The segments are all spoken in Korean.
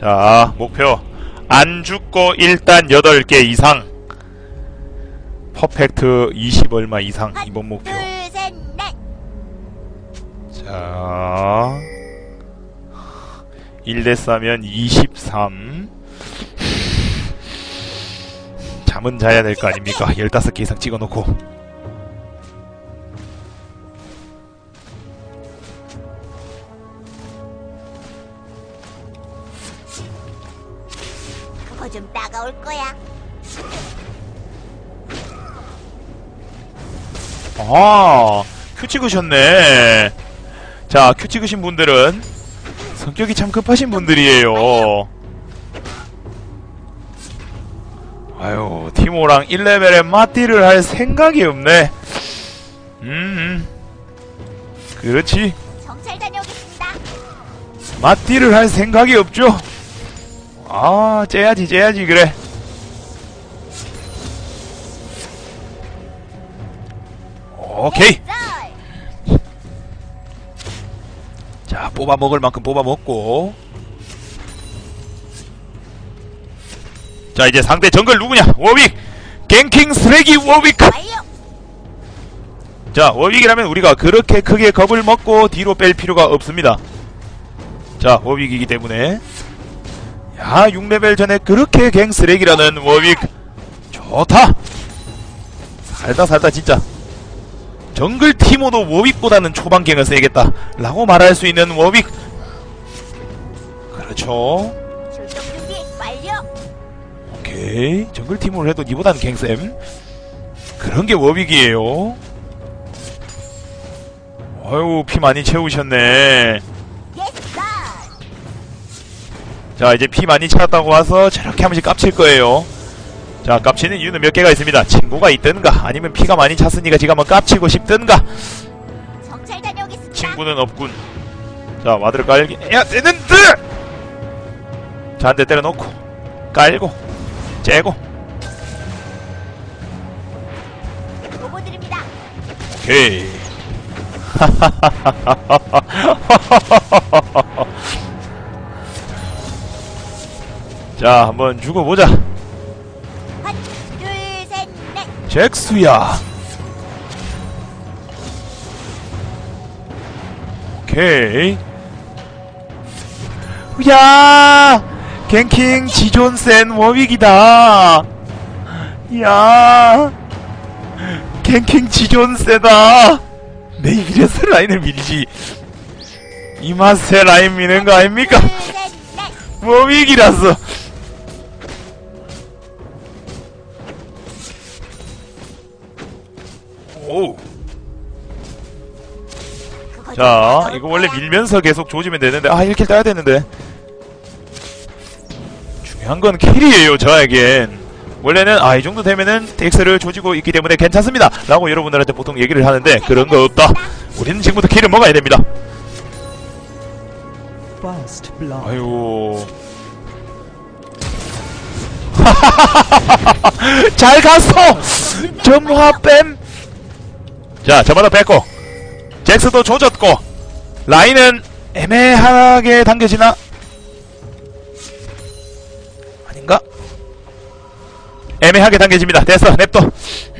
자, 목표 안 죽고 일단 8개 이상, 퍼펙트 20 얼마 이상. 이번 목표. 자, 1대스 하면 23. 잠은 자야 될 거 아닙니까? 15개 이상 찍어놓고. 그거 좀 따가울 거야. 아, 큐 찍으셨네. 자, 큐 찍으신 분들은 성격이 참 급하신 분들이에요. 아유, 티모랑 1레벨에 맞디를 할 생각이 없네. 그렇지. 정찰 다녀오겠습니다. 맞디를 할 생각이 없죠. 아, 째야지 그래. 오케이. 자, 뽑아 먹을 만큼 뽑아 먹고. 자, 이제 상대 정글 누구냐? 워윅! 갱킹 쓰레기 워윅! 자, 워윅이라면 우리가 그렇게 크게 겁을 먹고 뒤로 뺄 필요가 없습니다. 자, 워윅이기 때문에. 야, 6레벨 전에 그렇게 갱 쓰레기라는 워윅. 좋다! 살다 진짜. 정글 티모도 워윅보다는 초반갱을 써야겠다 라고 말할 수 있는 워윅. 그렇죠. 출동 준비 완료. 오케이, 정글 티모를 해도 니보다는 갱쌤. 그런게 워윅이에요. 어휴, 피 많이 채우셨네. 자, 이제 피 많이 채웠다고 와서 저렇게 한 번씩 깝칠 거예요. 자, 깝치는 이유는 몇 개가 있습니다. 친구가 있든가, 아니면 피가 많이 찼으니까 지가 한번 깝치고 싶든가. 정찰 다녀오겠습니다. 친구는 없군. 자, 와드를 깔기 해야 되는데! 자, 한 대 때려놓고 깔고 째고. 보고 드립니다. 오케이. 자, 한번 죽어보자. 하나, 둘, 셋, 넷. 잭스야. 오케이. 야, 갱킹 지존 센 워윅이다. 야, 갱킹 지존 세다. 내 이래서 라인을 밀지. 이 맛에 라인 미는 거 아닙니까? 둘, 셋, 넷. 워윅이라서. 오. 그거 좀 자, 따가울 이거 원래 거야. 밀면서 계속 조지면 되는데, 아, 1킬 따야 되는데. 중요한 건 킬이에요, 저에겐. 원래는, 아, 이 정도 되면은 덱스를 조지고 있기 때문에 괜찮습니다 라고 여러분들한테 보통 얘기를 하는데, 그런 거 없다. 우리는 지금부터 킬을 먹어야 됩니다. 아유. 잘 갔어! 점화뱀! 자, 저마다 뺐고, 잭스도 조졌고, 라인은 애매하게 당겨지나? 아닌가? 애매하게 당겨집니다. 됐어, 냅둬.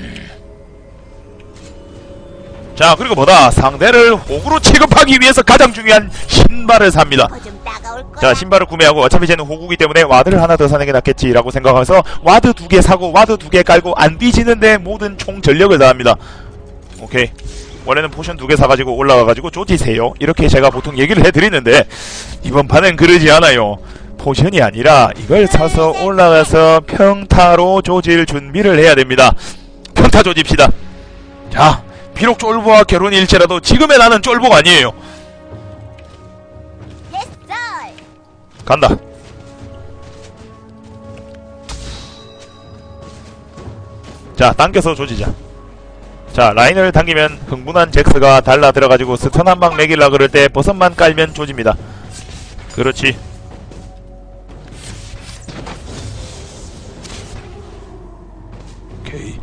자, 그리고 뭐다? 상대를 호구로 취급하기 위해서 가장 중요한 신발을 삽니다. 그거 좀 따가울 거야. 자, 신발을 구매하고, 어차피 쟤는 호구기 때문에 와드를 하나 더 사는 게 낫겠지라고 생각하면서 와드 2개 사고 와드 2개 깔고 안 뒤지는데 모든 총 전력을 다합니다. 오케이. 원래는 포션 2개 사가지고 올라가가지고 조지세요, 이렇게 제가 보통 얘기를 해드리는데, 이번 판은 그러지 않아요. 포션이 아니라 이걸 사서 올라가서 평타로 조질 준비를 해야 됩니다. 평타 조집시다. 자, 비록 쫄보와 결혼이 일체라도 지금의 나는 쫄보가 아니에요. 간다. 자, 당겨서 조지자. 자, 라인을 당기면 흥분한 잭스가 달라 들어가지고 스턴 한 방 매길라 그럴 때 버섯만 깔면 조집니다. 그렇지. 오케이.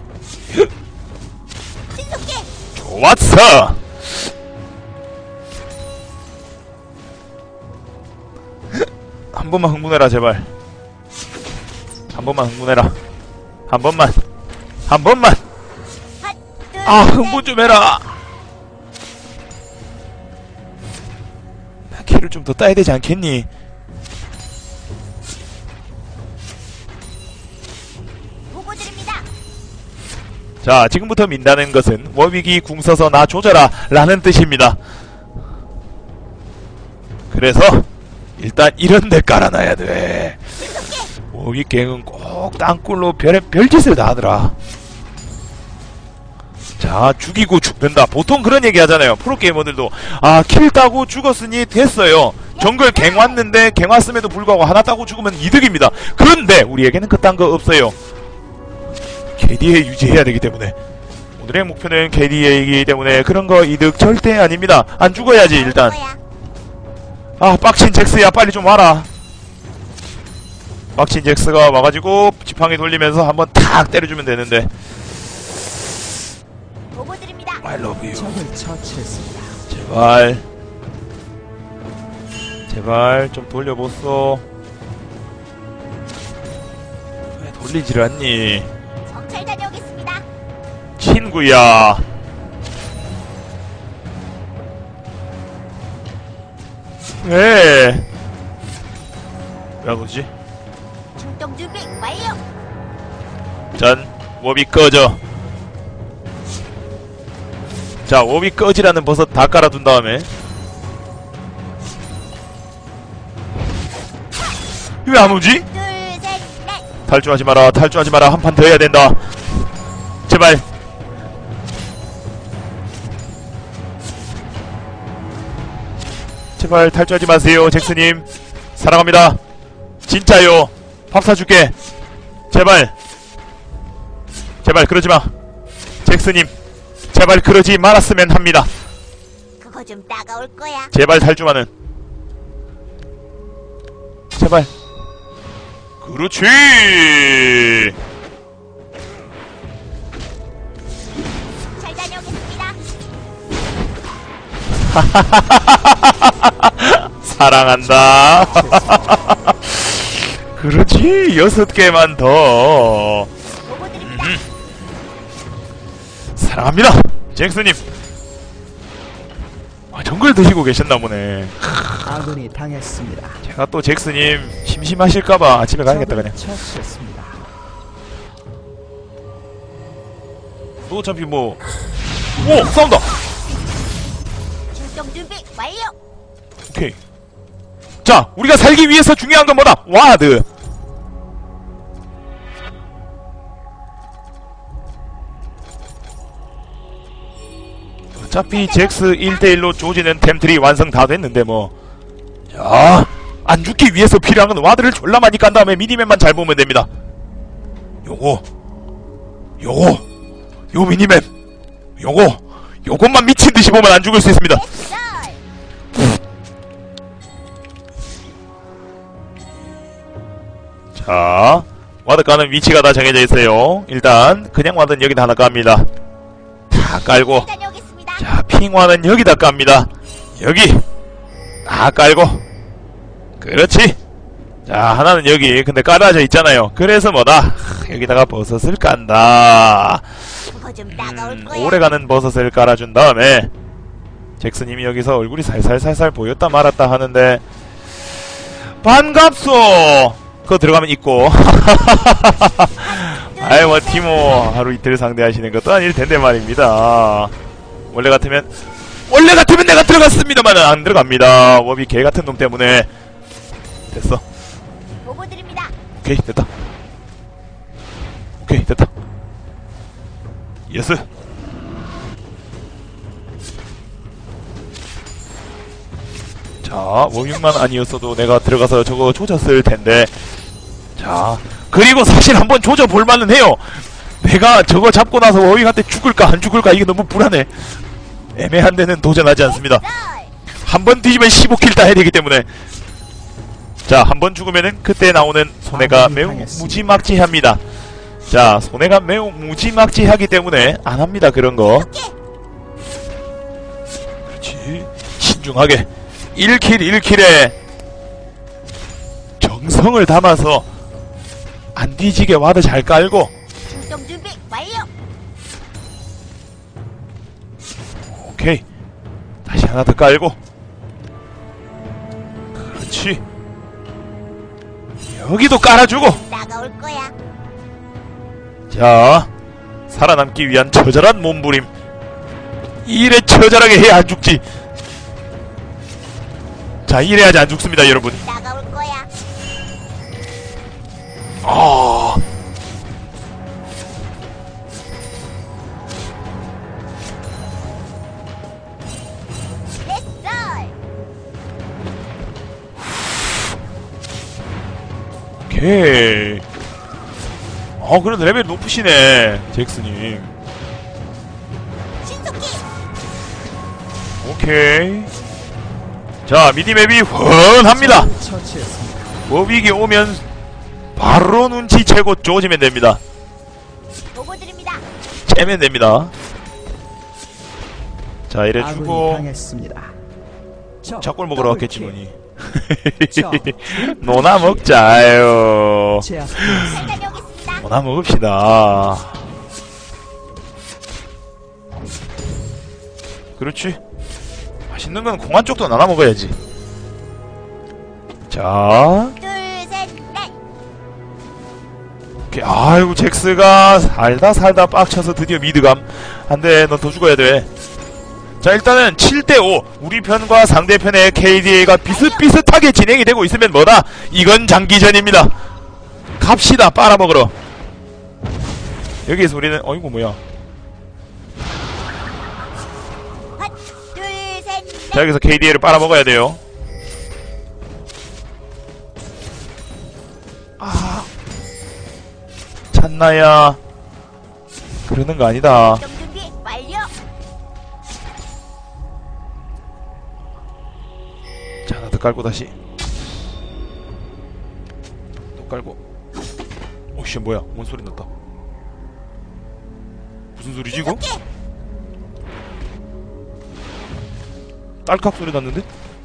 좋았어. 한번 한 번만 흥분해라 제발. 한 번만 흥분해라. 한 번만. 한 번만. 핫, 둘, 아 셋. 흥분 좀 해라. 나 키를 좀 더 따야 되지 않겠니? 보고 드립니다. 자 지금부터 민다는 것은 워윅이 궁 써서 나 조져라 라는 뜻입니다. 그래서 일단 이런 데 깔아놔야 돼. 워윅 갱은 꼭 땅굴로 별짓을 다 하더라. 자 죽이고 죽는다. 보통 그런 얘기 하잖아요. 프로게이머들도. 아 킬 따고 죽었으니 됐어요. 정글 갱 왔는데 갱 왔음에도 불구하고 하나 따고 죽으면 이득입니다. 그런데 우리에게는 그딴 거 없어요. KDA 유지해야 되기 때문에. 오늘의 목표는 KDA이기 때문에 그런 거 이득 절대 아닙니다. 안 죽어야지 일단. 아 빡친 잭스야 빨리 좀 와라. 빡친 잭스가 와가지고 지팡이 돌리면서 한번 탁 때려주면 되는데. 보고 드립니다. I love you. 적을 처치했습니다. 제발 제발 좀 돌려보소. 왜 돌리질 않니 정찰 다녀오겠습니다. 친구야. 왜 그러지? 출동 준비 완료. 전 워빅 꺼져. 자 워빅 꺼지라는 버섯 다 깔아둔 다음에. 왜 안 오지? 둘, 셋, 넷. 탈주하지 마라. 탈주하지 마라. 한 판 더 해야 된다. 제발. 제발 탈주하지 마세요 잭스님. 사랑합니다. 진짜요. 밥 사줄게. 제발. 제발 그러지마 잭스님. 제발 그러지 말았으면 합니다. 그거 좀 따가울 거야. 제발 탈주만은. 제발. 그렇지. 잘 다녀오겠습니다. 사랑한다. 그렇지. 6개만 더. 보고 드립니다. 사랑합니다 잭스님. 아, 정글 드시고 계셨나 보네. 아군이 당했습니다. 제가 또 잭스님 심심하실까봐 집에 가야겠다 그냥. 처치했습니다. 또 어차피 뭐. 오! 싸운다! 출동 준비 완료. 오케이. 자 우리가 살기 위해서 중요한 건 뭐다? 와드. 어차피 잭스 1대1로 조지는 템트리 완성 다 됐는데 뭐. 자, 안 죽기 위해서 필요한 건 와드를 졸라 많이 깐 다음에 미니맵만 잘 보면 됩니다. 요거 요 미니맵 요것만 미친듯이 보면 안 죽을 수 있습니다. 썰. 자 와드 까는 위치가 다 정해져 있어요. 일단 그냥 와드는 여기다 하나 깝니다. 다 깔고. 다녀오겠습니다. 자 핑화는 여기다 깝니다. 여기 다 깔고. 그렇지. 자 하나는 여기 근데 깔아져 있잖아요. 그래서 뭐다 여기다가 버섯을 깐다. 그거 좀 따가울 거야. 오래가는 버섯을 깔아준 다음에 잭스님이 여기서 얼굴이 살살살살 보였다 말았다 하는데 반갑소. 그거 들어가면 있고. 아이 뭐 티모 하루 이틀 상대하시는 것도 아닐 텐데 말입니다. 원래 같으면 내가 들어갔습니다만 안 들어갑니다. 워비 개 같은 놈 때문에. 됐어. 보고 드립니다. 오케이 됐다. 오케이 됐다. 예스. 자 워밍만 아니었어도 내가 들어가서 저거 조졌을 텐데. 자 그리고 사실 한번 조져볼만은 해요. 내가 저거 잡고 나서 워밍한테 죽을까 안 죽을까 이게 너무 불안해. 애매한 데는 도전하지 않습니다. 썰. 한 번 뒤지면 15킬 따야 되기 때문에. 자 한 번 죽으면은 그때 나오는 손해가 매우 무지막지합니다. 자 손해가 매우 무지막지하기 때문에 안합니다 그런거. 그렇지. 신중하게 1킬 1킬에 정성을 담아서 안 뒤지게 와드 잘 깔고. 출동 준비 완료. 오케이. 다시 하나 더 깔고. 그렇지. 여기도 깔아주고. 따가울 거야. 자, 살아남기 위한 처절한 몸부림. 이래 처절하게 해야 안 죽지. 자, 이래야지 안 죽습니다, 여러분. 따가울 거야. 아, 렛썰. 오케이. 그래도 레벨 높으시네, 잭스님. 신속히. 오케이. 자, 미니맵이 훤합니다. 처치했습니다. 모빅이 오면 바로 눈치채고 조지면 됩니다. 보고 드립니다. 째면 됩니다. 자, 이래 아군이 주고 당했습니다. 적 작골 먹으러 왔겠지 더블킬. 뭐니. 적 노나 먹자요. 제압되었습니다. 잘 다녀오겠습니다. 노나 먹읍시다. 그렇지. 맛있는 건 공안 쪽도 나눠 먹어야지. 자, 둘, 셋, 넷. 오케이. 아이고, 잭스가 살다 빡쳐서 드디어 미드감. 안돼, 넌 더 죽어야 돼. 자, 일단은 7대5 우리 편과 상대편의 KDA가 비슷비슷하게 진행이 되고 있으면 뭐다? 이건 장기전입니다. 갑시다, 빨아먹으러. 여기에서 우리는 어이구 뭐야. 헛. 둘, 셋, 넷. 자, 여기서 KDA를 빨아먹어야 돼요. 아, 찬나야, 그러는 거 아니다. 출동 준비 완료. 자, 하나 더 깔고 다시 또 깔고. 오씨, 뭐야, 뭔 소리 났다. 무슨 소리지 이거? 신속히. 딸깍 소리 났는데?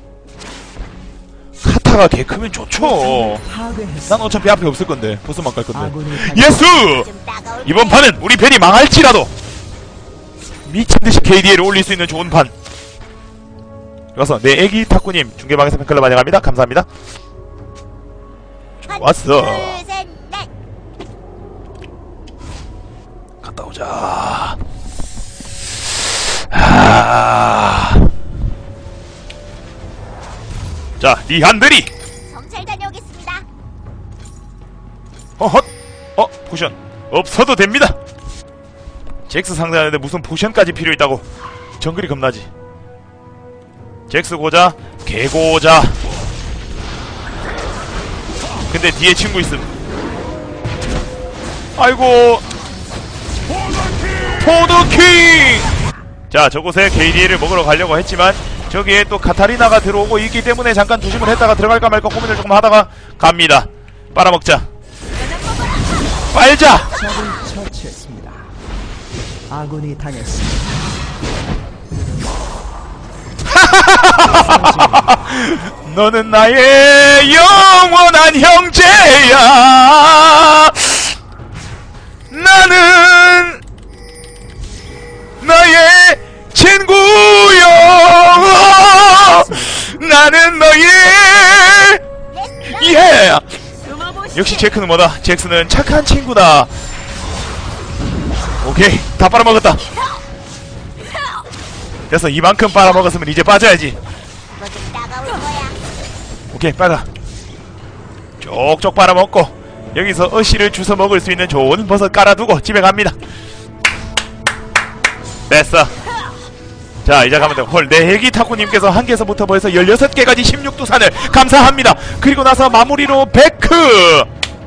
카타가 개 크면 좋죠. 파괴했습니다. 난 어차피 앞에 없을 건데 보스만 깔 건데. 아군이 당했습니다. 예스! 좀 따가울 이번 거야. 판은 우리 편이 망할지라도 미친듯이 KDA를 올릴 수 있는 좋은 판. 그래서 내 애기 탁구님 중계방에서 팬클럽 환영합니다. 감사합니다. 헛. 왔어. 둘, 셋, 넷. 갔다 오자. 아... 자, 니한들이 정찰 다녀오겠습니다. 허헛. 포션 없어도 됩니다. 잭스 상대하는데 무슨 포션까지 필요 있다고. 정글이 겁나지. 잭스 고자, 개고자. 근데 뒤에 친구 있음. 아이고, 포드킹! 자, 저곳에 KDA를 먹으러 가려고 했지만 저기에 또 카타리나가 들어오고 있기 때문에 잠깐 조심을 했다가 들어갈까 말까 고민을 조금 하다가 갑니다. 빨아먹자. 빨자! 적을 처치했습니다. 아군이 당했습니다. 너는 나의 영원한 형제야. 나는 나의 친구야. 나는 너의 예. 역시 제크는 뭐다? 잭스는 착한 친구다. 오케이, 다 빨아먹었다. 됐어, 이만큼 빨아먹었으면 이제 빠져야지. 이거 좀 따가울 거야. 오케이, 빨아. 쪽쪽 빨아먹고 여기서 어시를 주워 먹을 수 있는 좋은 버섯 깔아두고 집에 갑니다. 됐어. 자, 이제 가면 돼. 헐, 내 애기 타코님께서 한 개에서부터 벌써 16개까지 16두산을 감사합니다. 그리고 나서 마무리로 베크.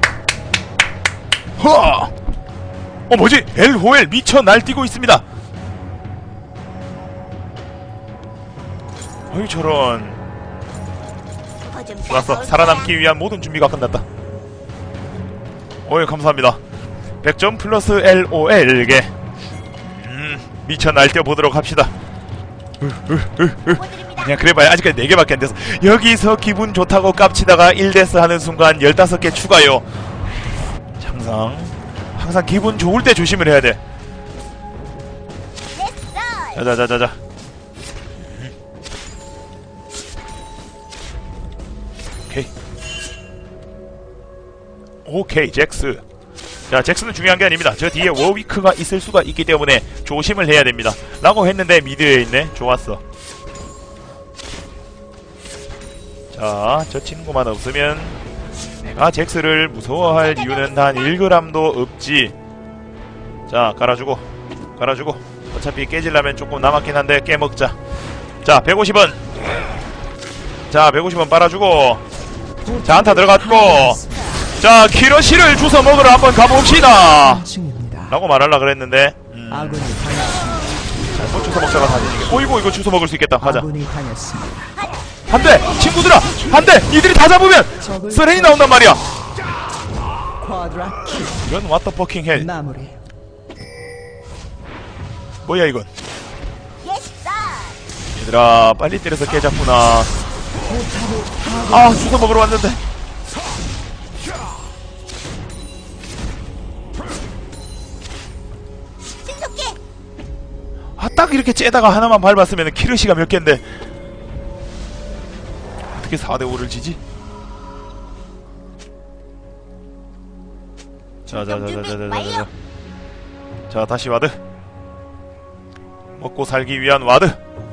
허. 뭐지? 엘호엘 미쳐 날뛰고 있습니다. 어이, 저런. 이거 좀 좋았어. 따가울 살아남기 위한 모든 준비가 끝났다. 어이, 감사합니다. 100점 플러스 LOL게. 미쳐 날뛰어 보도록 합시다. 거야. 보고 드립니다. 그냥 그래봐야 아직까지 4개밖에 안 돼서. 여기서 기분 좋다고 깝치다가 1데스 하는 순간 15개 추가요. 항상 기분 좋을 때 조심을 해야 돼. 됐어. 자자자자자. 오케이 잭스. 자, 잭스는 중요한 게 아닙니다. 저 뒤에 워위크가 있을 수가 있기 때문에 조심을 해야 됩니다 라고 했는데 미드에 있네. 좋았어. 자, 저 친구만 없으면 내가 잭스를 무서워할 이유는 단 1g도 없지. 자, 깔아주고 어차피 깨질라면 조금 남았긴 한데 깨먹자. 자, 150원. 자, 150원 빨아주고. 자, 한타 들어갔고. 자, 키러시를 주워 먹으러 한번 가봅시다 층입니다. 라고 말하려고 그랬는데 아군이 당했습니다. 잘못 주워 먹다가 사진이. 오이고, 이거 주워 먹을 수 있겠다. 가자. 아군이 당했습니다. 안돼! 친구들아! 안돼! 니들이 다 잡으면 쓰레기 나온단 말이야. 쿼드라 킬. 이건 what the fucking hell. 마무리. 뭐야 이건. 됐어. 얘들아 빨리 때려서 깨잡구나. 아, 주워 먹으러 왔는데. 신속해. 아, 딱 이렇게 째다가 하나만 밟았으면 키르시가 몇 갠데 어떻게 4대5를 지지? 자자자자자자자. 자, 다시 와드. 먹고 살기 위한 와드.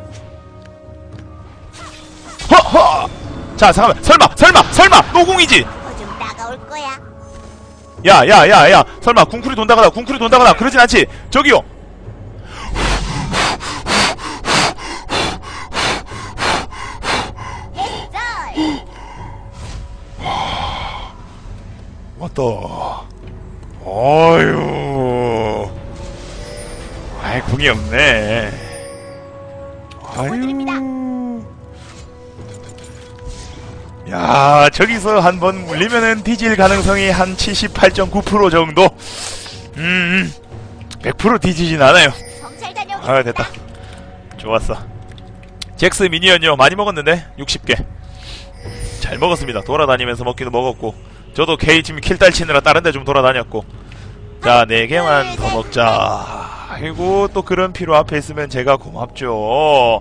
허허. 자, 잠깐만. 설마 노궁이지. 좀 따가울 거야. 야야야야, 설마 궁쿨이 돈다거나 그러진 않지. 저기요. 됐어. 왔다. 어휴. 아이, 궁이 없네. 보여드립니다. 야, 저기서 한 번 물리면은 뒤질 가능성이 한 78.9% 정도. 100% 뒤지진 않아요. 정찰 다녀오겠습니다. 아, 됐다. 좋았어. 잭스 미니언요 많이 먹었는데 60개 잘 먹었습니다. 돌아다니면서 먹기도 먹었고, 저도 K팀 킬딸 치느라 다른 데 좀 돌아다녔고. 자, 4개만 더 먹자. 아이고, 또 그런 필요 앞에 있으면 제가 고맙죠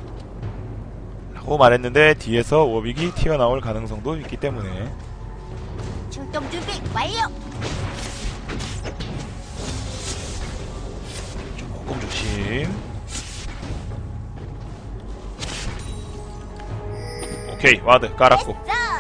라고 말했는데 뒤에서 워빅이 튀어나올 가능성도 있기 때문에. 출동 준비 완료. 조금 조심. 오케이, 와드 깔았고.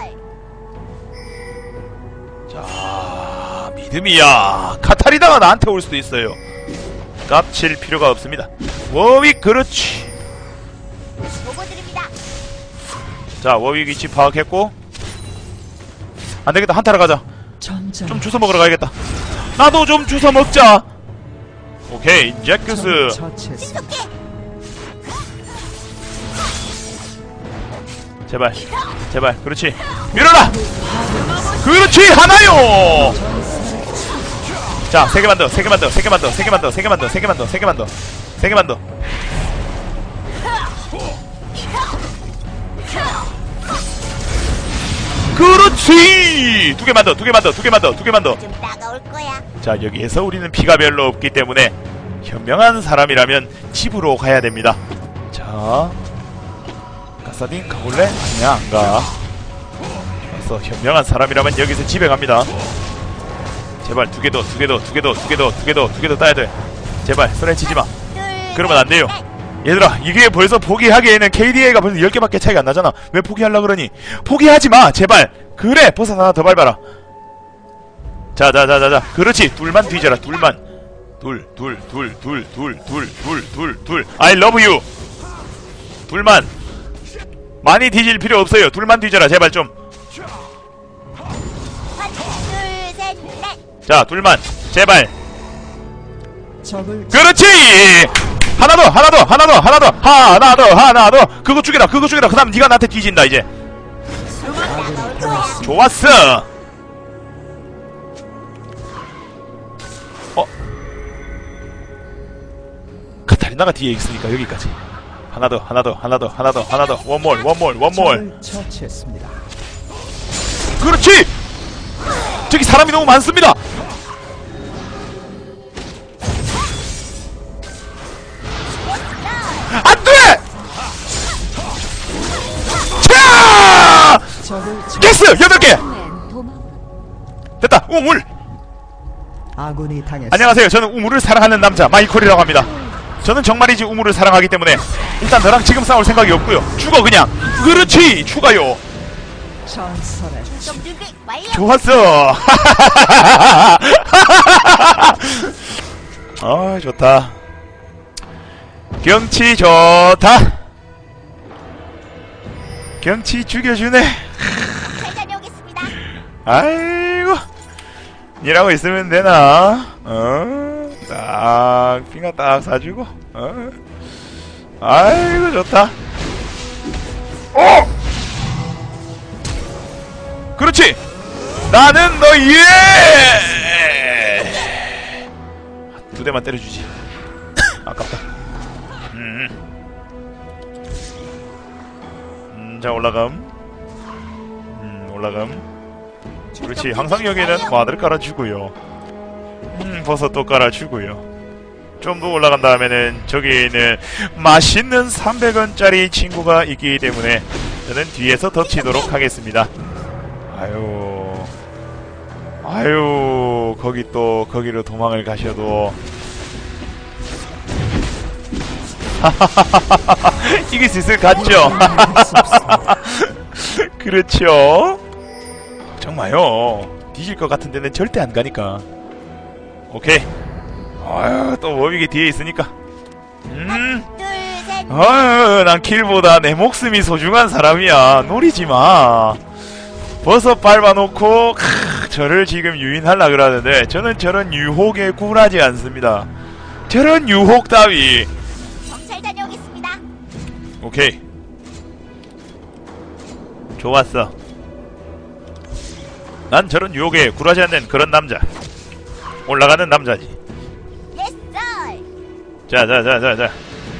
됐어. 자, 믿음이야. 카타리나가 나한테 올 수도 있어요. 깝칠 필요가 없습니다. 워윅, 그렇지. 보고 드립니다. 자, 워윅 위치 파악했고. 안되겠다, 한타로 가자. 전장. 좀 주워 먹으러 가야겠다. 나도 좀 주워 먹자. 오케이, 잭크스. 처치했습니다. 신속해. 제발, 그렇지. 밀어라. 그렇지, 하나요. 자, 3개만 더. 그렇지. 2개만 더. 좀 따가울 거야. 자, 여기에서 우리는 피가 별로 없기 때문에 현명한 사람이라면 집으로 가야 됩니다. 자, 가사딘 가볼래? 아니야, 안 가. 좋았어. 현명한 사람이라면 여기서 집에 갑니다. 제발 2개 더 따야 돼. 제발 손에 치지마. 그러면 안 돼요. 얘들아, 이게 벌써 포기하기에는 KDA가 벌써 10개밖에 차이가 안 나잖아. 왜 포기하려고 그러니? 포기하지마, 제발. 그래, 버섯 하나 더 밟아라. 자, 그렇지. 둘만 뒤져라. 둘만. 둘. I love you. 둘만. 많이 뒤질 필요 없어요. 둘만 뒤져라, 제발 좀. 둘, 셋, 넷. 자, 둘만. 제발. 적을 그렇지! 하나 더. 그거 죽여라. 그 다음 니가 나한테 뒤진다, 이제. 따가울 거야. 좋았어. 카타리나가 뒤에 있으니까 여기까지. 하나 더, 하나 더, 하나 더, 하나 더, 하나 더. 원몰. 적을 처치했습니다. 그렇지! 저기 사람이 너무 많습니다! 안 돼! 차! 적을 게스! 8개! 도망. 됐다! 우물! 아군이 당했습니다. 안녕하세요. 저는 우물을 사랑하는 남자 마이콜이라고 합니다. 저는 정말이지 우물을 사랑하기 때문에 일단 너랑 지금 싸울 생각이 없고요. 죽어 그냥. 그렇지! 죽어요. 전설의 출동 준비 완료. 좋았어. 아 좋다. 경치 좋다. 경치 죽여주네. 잘 다녀오겠습니다. 아이고 니라고 있으면 되나? 딱 핑가 딱 사주고. 아이고 좋다. 그렇지. 나는 너의 두 대만 때려주지. 아깝다. 자 올라감. 올라감. 그렇지. 항상 여기는 와드를 깔아주고요. 버섯도 깔아주고요. 좀 더 올라간 다음에는 저기 있는 맛있는 300원짜리 친구가 있기 때문에 저는 뒤에서 덮치도록 하겠습니다. 아유 거기로 도망을 가셔도 이길 수 있을 것 같죠? 그렇죠. 정말요. 뒤질 것 같은 데는 절대 안 가니까. 오케이. 아유 또 워빅이 뒤에 있으니까. 둘, 셋. 아유 난 킬보다 내 목숨이 소중한 사람이야. 노리지마. 버섯 밟아놓고 저를 지금 유인하려 그러는데 저는 저런 유혹에 굴하지 않습니다. 저런 유혹 따위. 잘 다녀오겠습니다. 오케이. 좋았어. 난 저런 유혹에 굴하지 않는 그런 남자. 올라가는 남자지. 예스. 자.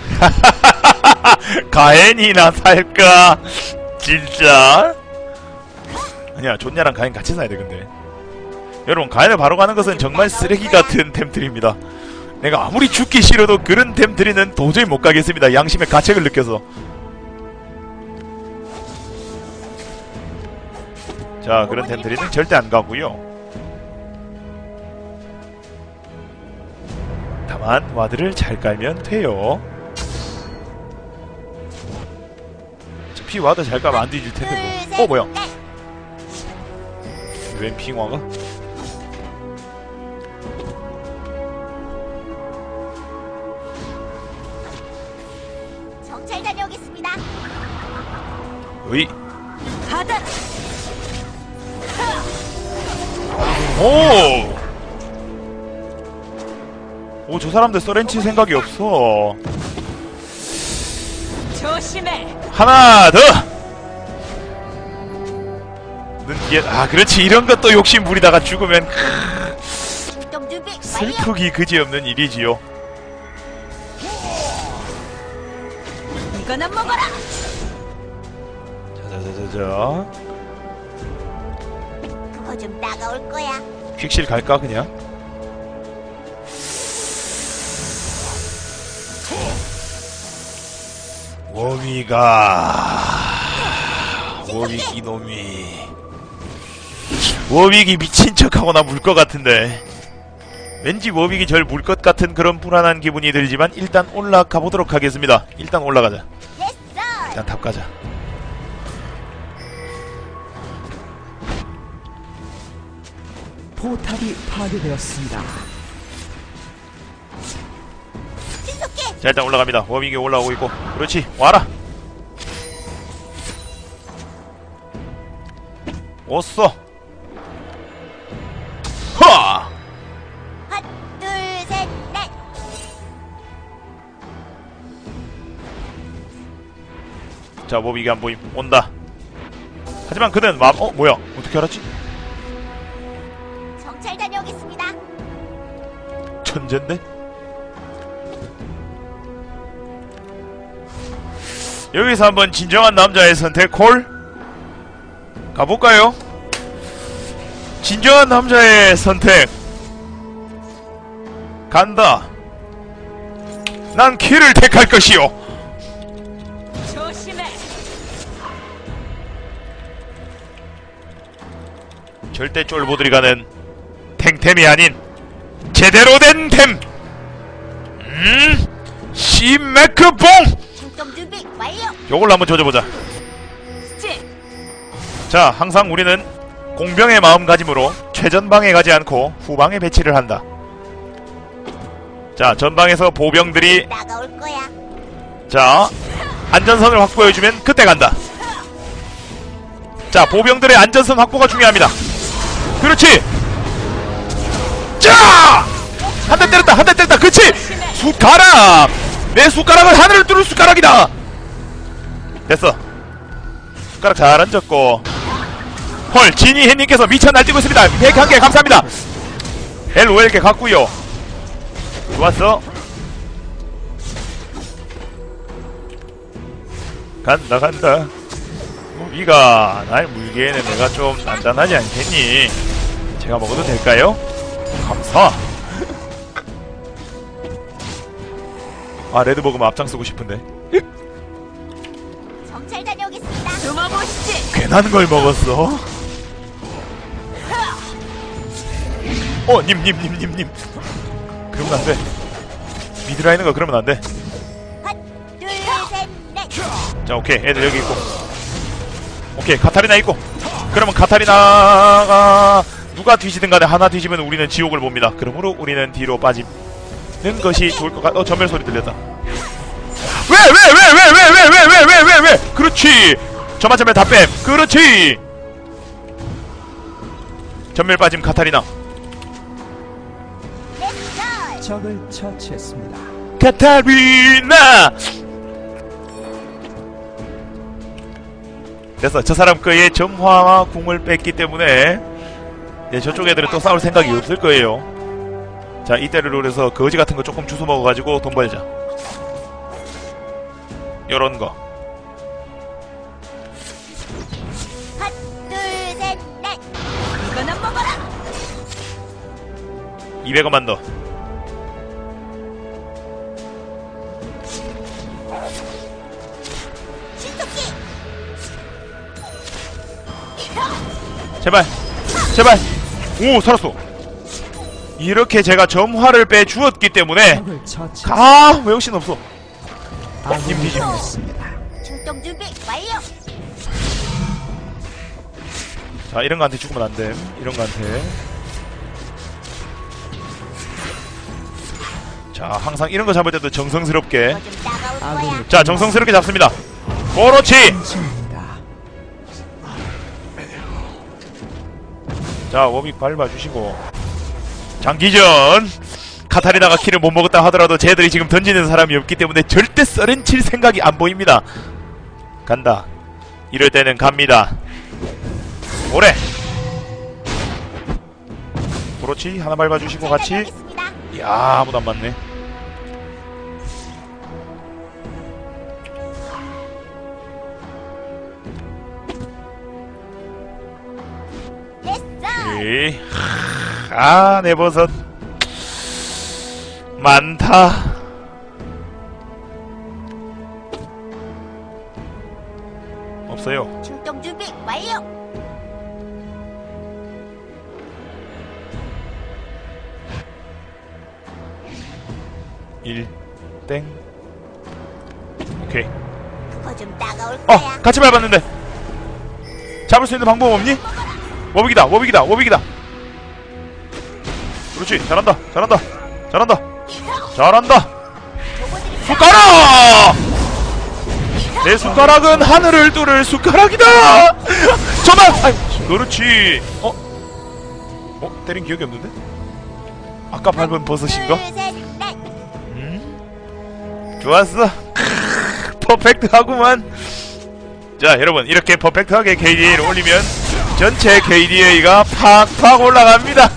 가엔이나 살까? 진짜? 아니야, 존냐랑 가엔 같이 사야 돼, 근데. 여러분, 가엔을 바로 가는 것은 정말 쓰레기 같은 템트리입니다. 내가 아무리 죽기 싫어도 그런 템트리는 도저히 못 가겠습니다. 양심의 가책을 느껴서. 자, 그런 템트리는 절대 안 가고요. 다만 와드를 잘 깔면 돼요. 어차피 와드 잘 깔면 안 뒤질 텐데 뭐. 뭐야? 웬 핑화가? 잘 다녀오겠습니다. 으이. 가다. 오, 저 사람들 서렌치 생각이 없어. 조심해. 하나 더. 그렇지. 이런 것도 욕심 부리다가 죽으면 출동 준비 완료. 슬프기 그지없는 일이지요. 이거나 먹어라. 자자자자자. 그거 좀 따가울 거야. 퀵실 갈까 그냥? 워윅 이놈이 워윅이 미친 척하고 나 물 것 같은데 왠지 워윅이 절 물 것 같은 그런 불안한 기분이 들지만 일단 올라가 보도록 하겠습니다. 일단 올라가자. 일단 탑 가자. 포탑이 파괴되었습니다. 자 일단 올라갑니다. 워윅이 올라오고 있고. 그렇지 와라. 왔어. 하! 하나, 둘, 셋, 넷. 자 워윅이 안 보임. 온다. 하지만 그는 뭐야 어떻게 알았지? 잘 다녀오겠습니다. 천재인데? 여기서 한번 진정한 남자의 선택 콜 가볼까요? 진정한 남자의 선택 간다. 난 키를 택할 것이요. 조심해. 절대 쫄보들이 가는 탱템이 아닌 제대로 된 템. 시메크봉. 출동 준비 완료. 요걸로 한번 조져보자. 스틸. 자, 항상 우리는 공병의 마음가짐으로 최전방에 가지 않고 후방에 배치를 한다. 자, 전방에서 보병들이 나가올 거야. 자, 안전선을 확보해주면 그때 간다. 자, 보병들의 안전선 확보가 중요합니다. 그렇지. 자! 한 대 때렸다, 한 대 때렸다. 그렇지. 숟가락. 내 숟가락은 하늘을 뚫을 숟가락이다. 됐어. 숟가락 잘 얹었고. 헐, 지니해님께서 미쳐 날뛰고 있습니다. 101개 감사합니다. LOL개 갔구요. 좋았어. 간다 간다. 무기가 날 물기에는 내가 좀 단단하지 않겠니? 제가 먹어도 될까요? 감사. 아, 레드 먹으면 앞장서고 싶은데. 정찰 다녀오겠습니다. 숨어보시지. 괜한 걸 먹었어. 님. 그러면 안 돼. 미드라이는 거 그러면 안 돼. 하나, 둘, 셋, 넷. 자, 오케이. 애들 여기 있고. 오케이. 카타리나 있고. 그러면 카타리나가 누가 뒤지든 간에 하나 뒤지면 우리는 지옥을 봅니다. 그러므로 우리는 뒤로 빠지는 것이 좋을 것 같아. 전멸 소리 들렸다. 왜? 그렇지. 저만 전멸 다 뺨. 그렇지. 전멸 빠짐 카타리나. 넷, 적을 처치했습니다. 카타리나. 됐어. 저 사람 거의 점화와 궁을 뺐기 때문에 네, 저쪽 애들은 또 싸울 생각이 없을 거예요. 자, 이때를 노려서 거지 같은 거 조금 주워 먹어가지고 돈 벌자. 요런 거. 하나, 둘, 셋, 넷. 이거나 먹어라. 200원만 더. 신속히. 제발. 오, 살았어. 이렇게 제가 점화를 빼주었기 때문에 적을 처치. 왜 역시 없어. 아군이 뒤집어. 당했습니다. 출동 준비 완료. 자, 이런 거한테 죽으면 안 됨. 이런 거한테. 자, 항상 이런 거 잡을 때도 정성스럽게. 뭐 좀 나가올 거야. 자, 정성스럽게 잡습니다. 그렇지. 당했습니다. 자, 워빅 밟아주시고. 장기전. 카타리나가 키를 못 먹었다 하더라도 쟤들이 지금 던지는 사람이 없기 때문에 절대 썰은 칠 생각이 안 보입니다. 간다. 이럴 때는 갑니다. 오래. 그렇지. 하나 밟아주시고 같이. 다녀오겠습니다. 이야, 아무도 안 맞네. 됐어. 오케이. 아, 내 버섯 많다. 없어요. 출동 준비 완료. 땡. 오케이. 그거 좀 따가울 거야. 같이 밟았는데 잡을 수 있는 방법 없니? 워빅이다. 그렇지. 잘한다. 숟가락! 내 숟가락은 하늘을 뚫을 숟가락이다. 그렇지. 때린 기억이 없는데? 아까 밟은 버섯인가? 둘, 셋, 넷. 좋았어. 퍼펙트하구만. 자, 여러분, 이렇게 퍼펙트하게 KDA를 올리면 전체 KDA가 팍팍 올라갑니다.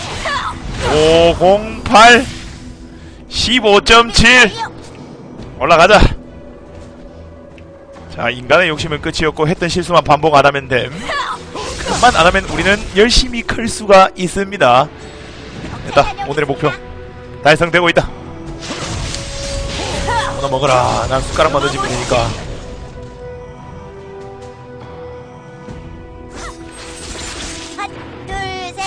508 15.7 올라가자. 자, 인간의 욕심은 끝이었고 했던 실수만 반복 안 하면 됨. 그것만 안 하면 우리는 열심히 클 수가 있습니다. 됐다. 오늘의 목표 달성되고 있다. 하나 먹어라. 난 숟가락만 던지면 되니까. 핫, 둘, 셋,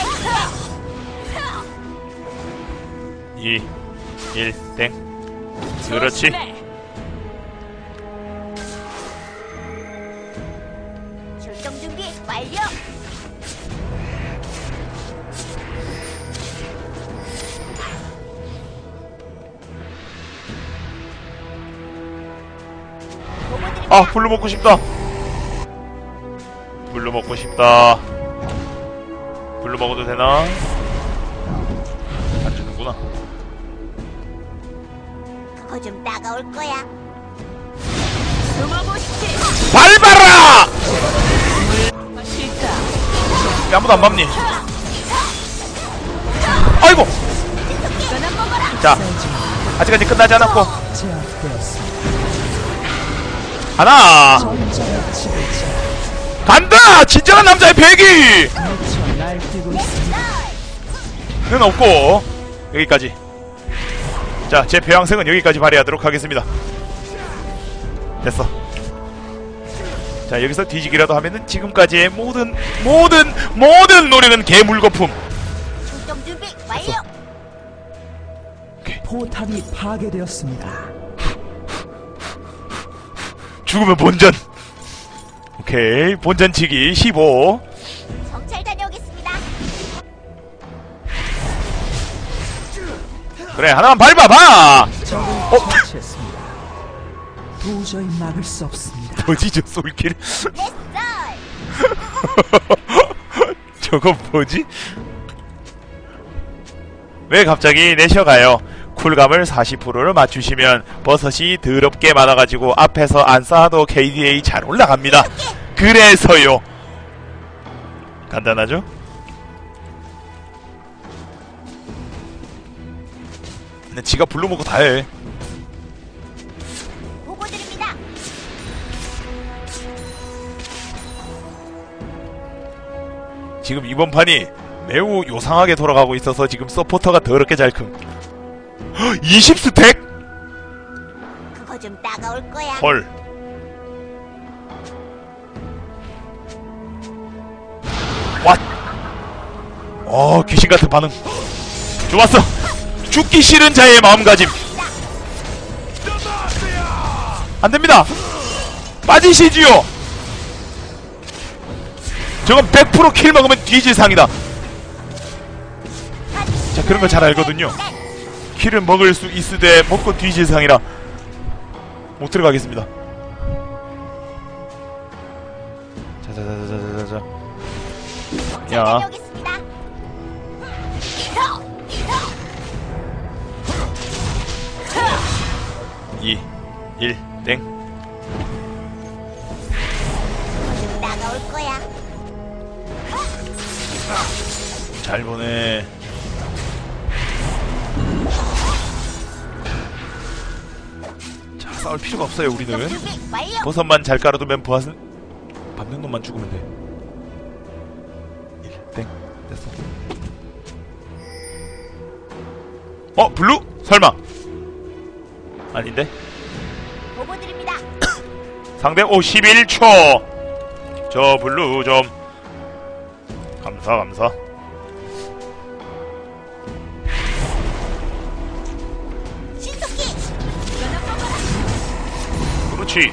2, 1, 땡. 그렇지. 출동 준비 완료. 아, 블루 먹고 싶다. 블루 먹고 싶다. 블루 먹어도 되나? 안 주는구나. 그거 좀 따가울 거야. 밟아라! 왜 아무도 안 밟니? 아이고! 자, 아직까지 끝나지 않았고. 제압되었습니다. 하나! 전장의 지배자. 간다! 진정한 남자의 배기! 미쳐 날뛰고 있습니다. 는 없고 여기까지. 자, 제 배양성은 여기까지 발휘하도록 하겠습니다. 됐어. 자, 여기서 뒤지기라도 하면은 지금까지의 모든 노력은 개물거품. 출동 준비 완료. 포탑이 파괴되었습니다. 죽으면 본전. 오케이, 본전치기 15. 정찰 다녀오겠습니다. 그래, 하나만 밟아봐. 적을 처치했습니다. 도저히 막을 수 없습니다. 뭐지 저 솔킬? 됐어. 저거 뭐지? 왜 갑자기 내셔가요? 쿨감을 40%를 맞추시면 버섯이 더럽게 많아가지고 앞에서 안 쌓아도 KDA 잘 올라갑니다. 그래서요. 간단하죠? 근데 지가 블루 먹고 다해. 보고 드립니다. 지금 이번 판이 매우 요상하게 돌아가고 있어서 지금 서포터가 더럽게 잘 큼. 20스택? 그거 좀 따가울 거야. 헐. 왓. 귀신같은 반응. 좋았어. 죽기 싫은 자의 마음가짐. 안됩니다. 빠지시지요. 저건 100% 킬 먹으면 뒤질 상이다. 자, 그런 거 잘 알거든요. 킬을 먹을 수 있으되 먹고 뒤질 상이라 못 들어가겠습니다. 자자자자자자. 정찰 야. 다녀오겠습니다. 2, 1, 땡. 좀 따가울 거야. 잘 보네. 자, 싸울 필요가 없어요, 우리는. 준비 완료. 버섯만 잘 깔아두면 부하는 밟는 놈만 죽으면 돼. 1, 땡. 됐어. 블루? 설마? 아닌데? 보고 드립니다. 상대 51초. 저 블루 좀 감사. 신속히. 그렇지.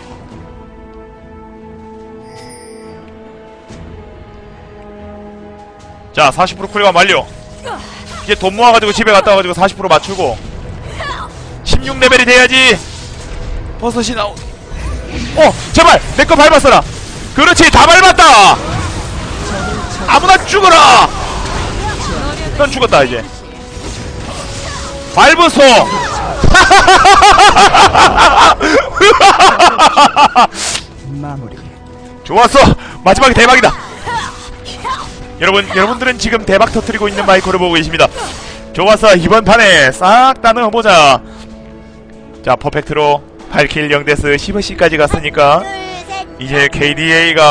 자, 40% 쿨감 완료. 이제 돈 모아가지고 집에 갔다 와가지고 40% 맞추고 16레벨이 돼야지 버섯이 나오. 제발 내 거 밟았어라. 그렇지, 다 밟았다. 아무나 죽어라. 넌 죽었다. 이제 밟으소. 마무리. 좋았어. 마지막에 대박이다. 여러분들은 지금 대박 터뜨리고 있는 마이크를 보고 계십니다. 좋았어. 이번 판에 싹 다 넣어보자. 자, 퍼펙트로 8킬 0데스 15C까지 갔으니까 둘, 셋, 이제 KDA가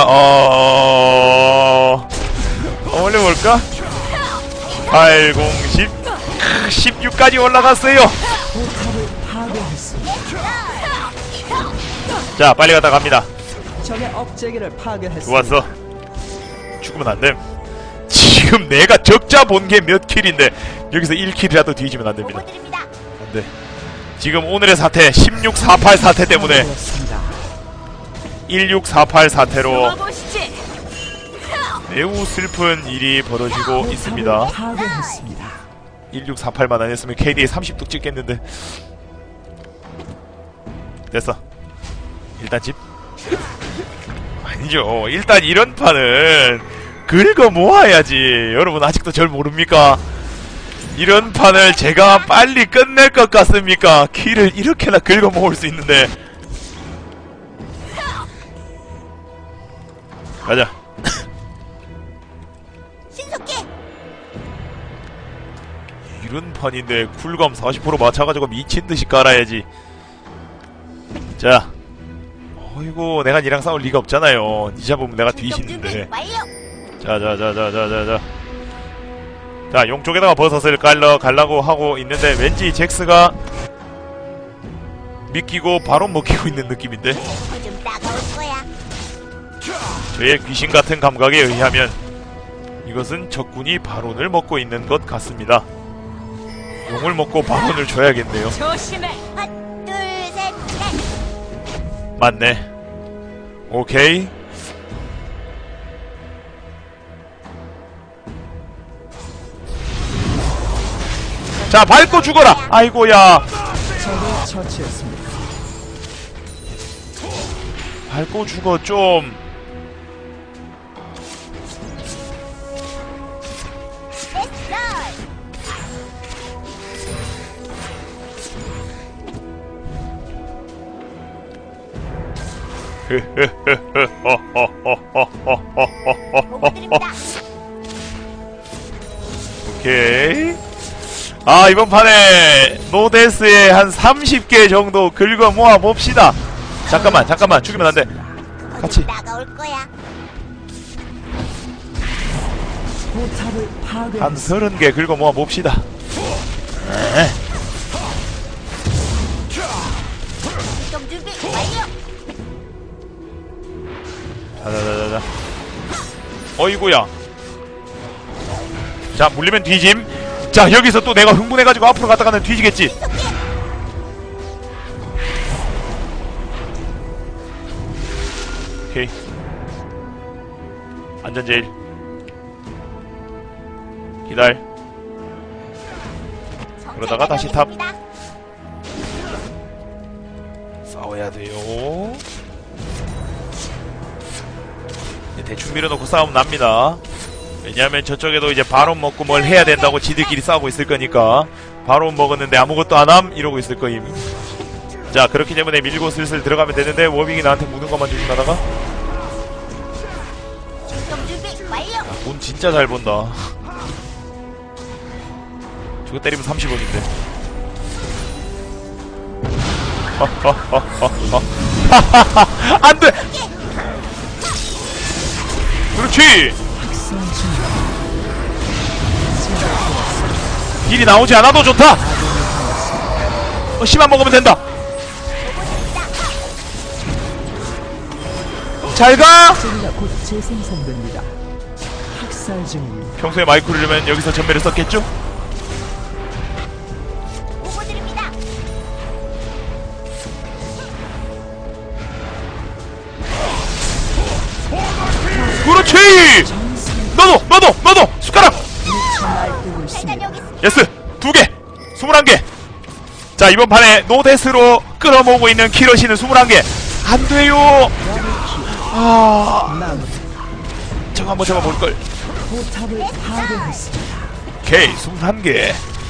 올려볼까? 8, 0, 10 16까지 올라갔어요. 포탑을 파괴했습니다. 자 빨리 갔다 갑니다. 적의 억제기를 파괴했습니다. 좋았어. 죽으면 안됨. 지금 내가 적자 본 게 몇 킬인데 여기서 1킬이라도 뒤지면 안됩니다. 보고드립니다. 안돼. 지금 오늘의 사태 1648 사태 때문에 파괴되었습니다. 1648 사태로 보시지. 매우 슬픈 일이 벌어지고 있습니다. 포탑을 파괴했습니다. 1648만 안 했으면 KDA 30도 찍겠는데. 됐어. 일단 집. 아니죠. 일단 이런 판은 긁어 모아야지. 여러분 아직도 절 모릅니까? 이런 판을 제가 빨리 끝낼 것 같습니까? 키를 이렇게나 긁어 모을 수 있는데. 가자. 신속히. 이런 판인데 쿨감 40% 맞춰가지고 미친듯이 깔아야지. 자. 어이구 내가 니랑 싸울 리가 없잖아요. 니 잡으면 내가 뒤지는데. 자자자자자자자. 자 용쪽에다가 버섯을 가려고 하고 있는데 왠지 잭스가 믿기고 바로 먹히고 있는 느낌인데. 좀 따가울 거야. 저의 귀신같은 감각에 의하면 이것은 적군이 바론을 먹고 있는 것 같습니다. 용을 먹고 바론을 줘야겠네요. 조심해. 하나, 둘, 셋, 넷. 맞네. 오케이. 자 밟고 죽어라. 아이고야. 적을 처치했습니다. 밟고 죽어 좀. 됐어. 보고드립니다. 오케이. 아 이번 판에 노데스에 한 30개 정도 긁어 모아 봅시다. 잠깐만 죽이면 안돼. 같이. 따가울 거야. 포탑을 파괴. 한 30개 긁어 모아 봅시다. 에. 좀 준비 완료. 자자자자자. 어이구야. 자 물리면 뒤짐. 자 여기서 또 내가 흥분해가지고 앞으로 갔다가는 뒤지겠지. 오케이. 안전제일. 기다려. 그러다가 다시 탑. 싸워야 돼요. 대충 밀어놓고 싸우면 납니다. 왜냐하면 저쪽에도 이제 바론 먹고 뭘 해야 된다고 지들끼리 싸우고 있을 거니까. 바론 먹었는데 아무것도 안함? 이러고 있을 거임. 자 그렇기 때문에 밀고 슬슬 들어가면 되는데 워빙이 나한테 무는 것만 조심하다가. 좀 준비 완료. 돈 진짜 잘 본다. 저거 때리면 30원인데. 안돼! 그렇지! 딜이 나오지 않아도 좋다! 씨만 먹으면 된다! 잘가! 억제기가 곧 재생산됩니다. 학살 중입니다. 평소에 마이크로려면 여기서 전멸을 썼겠죠? 보고드립니다. 그렇지! 너도! 숟가락! 미쳐 날뛰고 있습니다. 일단 여기 예스! 2개! 21개! 자 이번 판에 노데스로 끌어모으고 있는 키러시는 21개! 안돼요! 마무리. 저거 한번 잡아볼걸. 포탑을 파괴했습니다. 오케이 21개.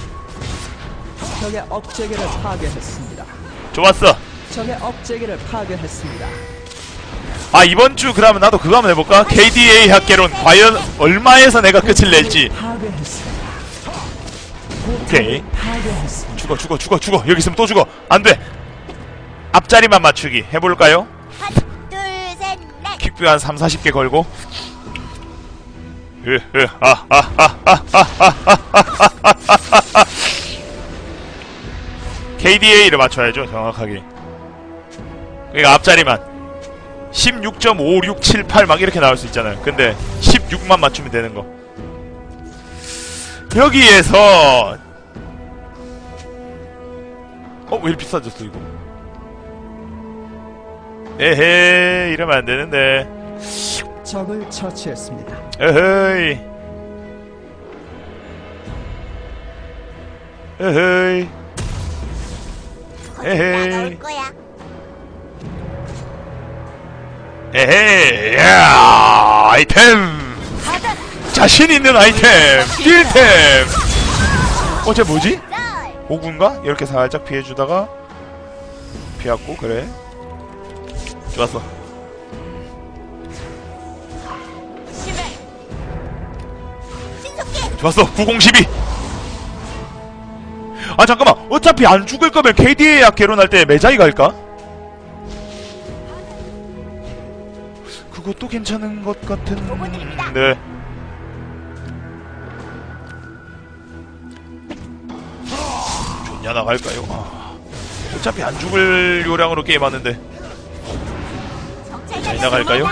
적의 억제기를 파괴했습니다. 좋았어. 적의 억제기를 파괴했습니다. 아 이번주 그러면 나도 그거 한번 해볼까? KDA 학개론 과연 얼마에서 내가 끝을 낼지. 파괴했습니다. 오케이. 파괴했습니다. 죽어. 여기 있으면 또 죽어. 안돼. 앞자리만 맞추기 해볼까요? 하나, 둘, 셋, 퀵뷰 한 3, 40개 걸고 KDA를 맞춰야죠 정확하게. 그러니까 앞자리만 16.5678 막 이렇게 나올 수 있잖아요. 근데 16만 맞추면 되는 거. 여기에서 왜 이렇게 비싸졌어 이거. 에헤이 이러면 안 되는데. 적을 처치했습니다. 에헤이 에헤이 거짓말 에헤이. 나올 거야. 에헤이 야 아이템 자신 있는 아이템 1템. 쟤 뭐지? 짤. 오군가? 이렇게 살짝 피해주다가 피했고. 그래 좋았어. 심해. 신속해. 좋았어. 9012. 아 잠깐만, 어차피 안 죽을 거면 KDA야 개론할 때 메자이 갈까? 그것도 괜찮은 것 같은. 보고드립니다. 네. 좋냐 나갈까요? 어차피 안 죽을 요량으로 게임하는데. 잘 나갈까요?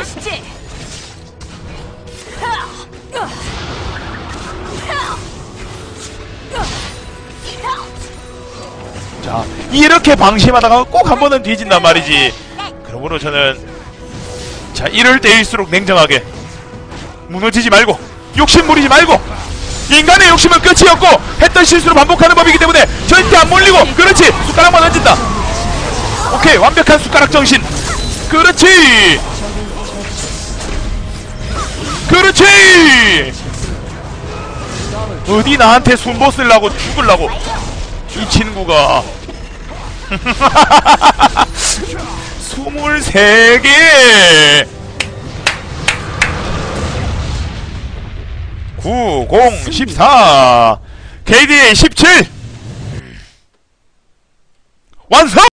자, 이렇게 방심하다가 꼭 한 번은 뒤진단 말이지. 그러므로 저는 자, 이럴 때일수록 냉정하게 무너지지 말고 욕심 부리지 말고, 인간의 욕심은 끝이 없고 했던 실수를 반복하는 법이기 때문에 절대 안 몰리고. 그렇지, 숟가락만 얹는다. 오케이, 완벽한 숟가락 정신. 그렇지 그렇지. 어디 나한테 순보 쓰려고 죽으려고 이 친구가. 23개 9, 0, 14 KDA 17 완성!